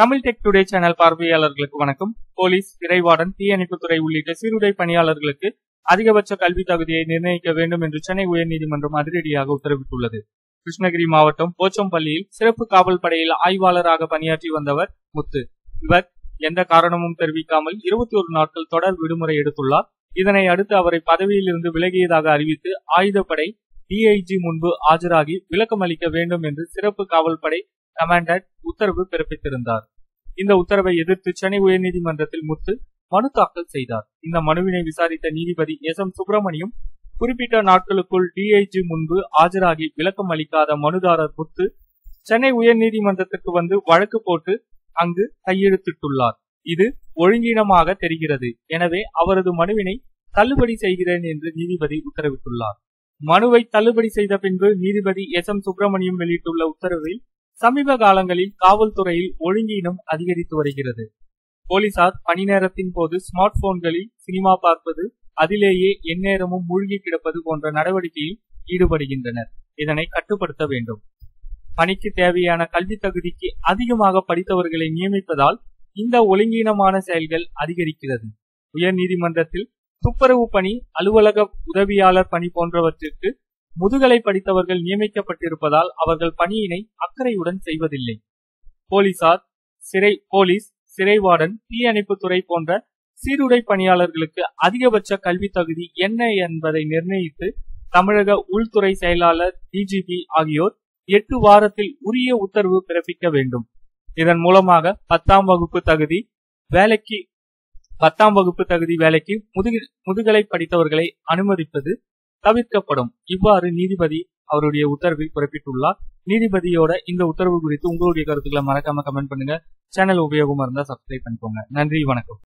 Tamil tech today channel பார்வையாளர்களுக்கு வணக்கம். Police, விரைவாடன், தீயணைப்புத்துறை உள்ளிட்ட சீருடை பணியாளர்களுக்கு அதிகபட்ச கல்வி தகுதியை நிர்ணயிக்க வேண்டும் என்று சென்னை உயர்நீதிமன்றம் அதிரடியாக உத்தரவிட்டுள்ளது. கிருஷ்ணகிரி மாவட்டம் போச்சம்பள்ளியில் சிறப்பு காவல் படையில் ஆய்வாளராக பணியாற்றி வந்தவர் முத்து. இவர் எந்த காரணமும் தெரிவிக்காமல் 21 நாட்கள் தொடர் விடுமுறை எடுத்துள்ளார். இதனை அடுத்து அவரை பதவியில் இருந்து விலகியதாக அறிவித்து ஆயுதப்படை டிஐஜி முன்பு ஆஜராகி விளக்கம் அளிக்க வேண்டும் என்று சிறப்பு காவல் படை கமாண்டன்ட் உத்தரவு பிறப்பித்திருந்தார். இந்த உத்தரவை எதிர்த்து சென்னை உயர்நீதிமன்றத்தில் முத்து மனு தாக்கல் செய்தார். இந்த மனுவினை விசாரித்த நீதிபதி எஸ்.எம். சுப்பிரமணியம் குறிப்பிட்ட நாட்களுக்குள் டிஐஜி முன்பு ஆஜராகி விளக்கம் அளிக்காத மனுதாரர் முத்து சென்னை உயர்நீதிமன்றத்திற்கு வந்து வழக்கு போட்டு அங்கு கையெழுத்திட்டுள்ளார். இது ஒழுங்கீனமாக தெரிகிறது. எனவே அவரது மனுவினை தள்ளுபடி செய்கிறேன் என்று நீதிபதி உத்தரவிட்டுள்ளார். மனுவை தள்ளுபடி செய்த பின்பு நீதிபதி எஸ்.எம். சுப்பிரமணியம் வெளியிட்டுள்ள உத்தரவில் சமீப காலங்களில் காவல்துறையில் ஒழுங்கீனம் அதிகரித்து வருகிறது. போலீசார் பணி நேரத்தின் போது ஸ்மார்ட் போன்களில் சினிமா பார்ப்பது, அதிலேயே எந்நேரமும் மூழ்கி கிடப்பது போன்ற நடவடிக்கையில் ஈடுபடுகின்றனர். இதனை கட்டுப்படுத்த வேண்டும். பணிக்கு தேவையான கல்வி தகுதிக்கு அதிகமாக படித்தவர்களை நியமிப்பதால் இந்த ஒழுங்கீனமான செயல்கள் அதிகரிக்கிறது. உயர்நீதிமன்றத்தில் துப்புரவு பணி, அலுவலக உதவியாளர் பணி போன்றவற்றிற்கு முதுகலை படித்தவர்கள் நியமிக்கப்பட்டிருப்பதால் அவர்கள் பணியினை அக்கறையுடன் செய்வதில்லை. போலீஸ், சிறைவார்டன், தீயணைப்புத்துறை போன்ற சீருடை பணியாளர்களுக்கு அதிகபட்ச கல்வி தகுதி என்ன என்பதை நிர்ணயித்து தமிழக உள்துறை செயலாளர், டிஜிபி ஆகியோர் 8 வாரத்தில் உரிய உத்தரவு பிறப்பிக்க வேண்டும். இதன் மூலமாக 10ஆம் வகுப்பு தகுதி வேலைக்கு முதுகலை படித்தவர்களை அனுமதிப்பது தவிர்க்கப்படும். இவ்வாறு நீதிபதி அவருடைய உத்தரவில் குறிப்பிட்டுள்ளார். நீதிபதியோட இந்த உத்தரவு குறித்து உங்களுடைய கருத்துக்களை மறக்காம கமெண்ட் பண்ணுங்க. சேனல் உபயோகமா இருந்தா சப்ஸ்கிரைப் பண்ணிக்கோங்க. நன்றி, வணக்கம்.